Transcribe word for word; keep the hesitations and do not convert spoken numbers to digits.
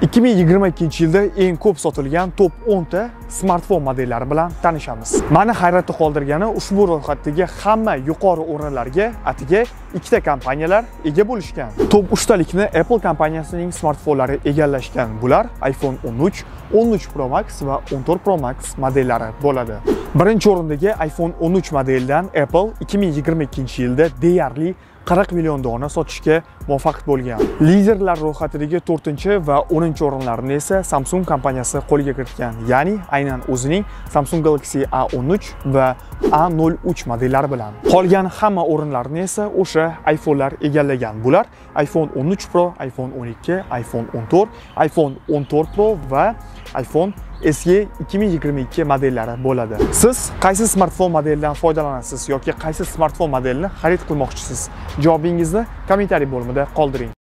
ikki ming yigirma ikkinchi yilda eng ko'p sotilgan top o'n ta smartfon modellari bilan tanishamiz. Meni hayratda qoldirgani, ushbu ro'yxatdagi hamma yuqori o'rinlarga atigi ikkita kompaniyalar ega bo'lishgan. Top uch talikni Apple kompaniyasining smartfonlari egallashgan. Bular iPhone o'n uch, o'n uch Pro Max va o'n to'rt Pro Max modellari bo'ladi. Birinchi o'rindagi iPhone o'n uch modelidan Apple ikki ming yigirma ikkinchi yilda deyarli qirq million dona sotishga muvaffaq bo'lgan. Liderlar ro'yxatidagi to'rtinchi va o'ninchi o'rinlarni esa Samsung kompaniyasi qo'lga kiritgan, ya'ni aynan o'zining Samsung Galaxy A o'n uch va A nol uch modellari bilan. Qolgan hamma o'rinlarni esa o'sha iPhone'lar egallagan. Bular iPhone o'n uch Pro, iPhone o'n ikki, iPhone o'n to'rt, iPhone o'n to'rt Pro va iPhone S E ikki ming yigirma ikki modellari bo'ladi. Siz qaysi smartfon modelidan foydalanasiz yoki qaysi smartfon modelini xarid qilmoqchisiz? Javobingizni kommentariy bo'limida qoldiring.